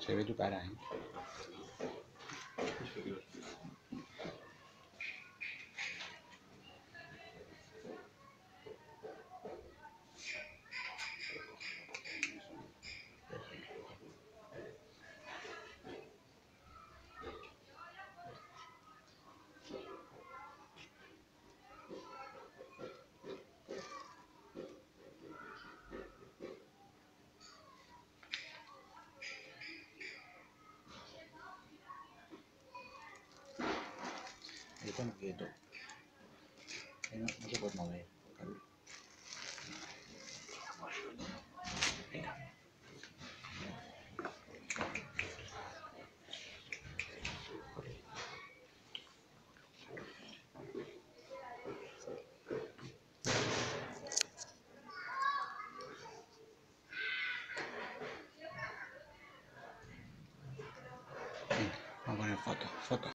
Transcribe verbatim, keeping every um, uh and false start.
Se ve tu cara, ¿eh? Ahí está quieto. Ahí no, no se puede mover, Carlos. Venga. Venga, vamos a poner foto, foto.